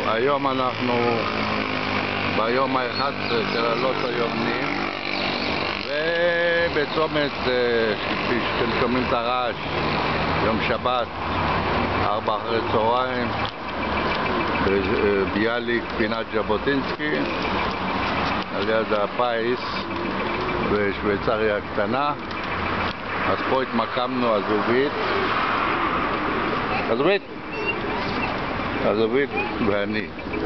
היום אנחנו ביום ה-11 של הלוטו יומי, ובצומת, כפי שאתם שומעים את הרעש, יום שבת, 4 אחרי צהריים, ביאליק, פינת ז'בוטינסקי, על יד הפיס ושוויצריה הקטנה. אז פה התמקמנו, הזווית ואני.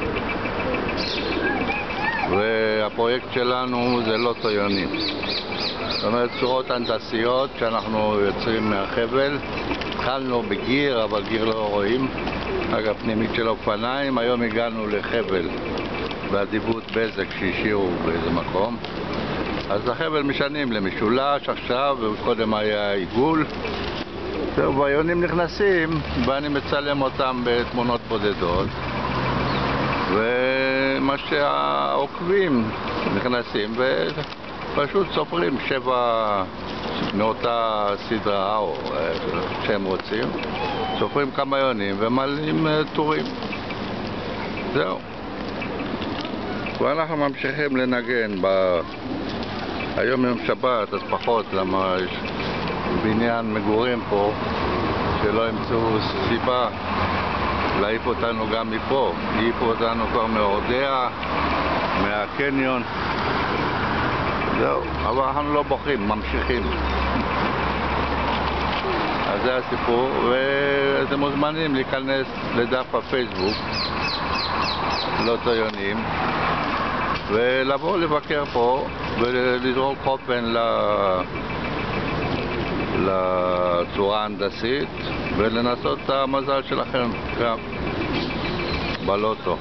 והפרויקט שלנו זה לוטו יוני. זאת אומרת, צורות הנדסיות שאנחנו יוצרים מהחבל. התחלנו בגיר, אבל גיר לא רואים. אגב, פנימית של אופניים. היום הגענו לחבל באדיבות בזק שהשאירו באיזה מקום. אז החבל משנים למשולש עכשיו, וקודם היה עיגול. והיונים נכנסים, ואני מצלם אותם בתמונות בודדות. ומה שהעוקבים נכנסים ופשוט סופרים 7 מאותה סדרה או שהם רוצים, סופרים כמה יונים ומעלים טורים. זהו. ואנחנו ממשיכים לנגן. היום יום שבת, אז פחות, למה יש בניין מגורים פה שלא ימצאו סיבה להעיף אותנו גם מפה. העיפו אותנו כבר מאורדיה, מהקניון. זהו, אבל אנחנו לא בוכים, ממשיכים. אז זה הסיפור, ואתם מוזמנים להיכנס לדף הפייסבוק לוטו יונים ולבוא לבקר פה ולזרוק חופן לצורה ההנדסית ולנסות את המזל שלכם גם בלוטו.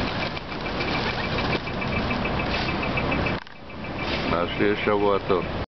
אז שיהיה שבוע טוב.